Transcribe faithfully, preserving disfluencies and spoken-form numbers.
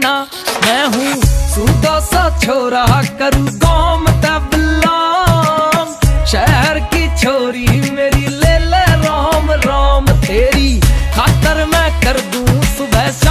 ना। मैं हूँ सूदा सा छोरा करूँ गाँव में बिलोंग, शहर की छोरी मेरी ले ले राम राम, तेरी खातर मैं कर दूं सुबह शाम।